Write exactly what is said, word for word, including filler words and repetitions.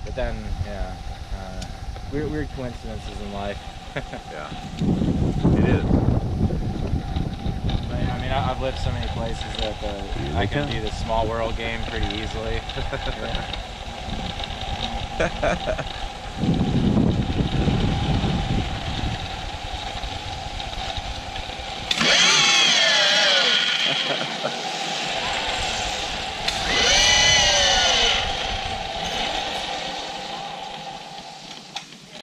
But then, yeah, uh, weird, weird coincidences in life. Yeah, it is. But, yeah, I mean, I, I've lived so many places that the, I can do the small world game pretty easily. Yeah.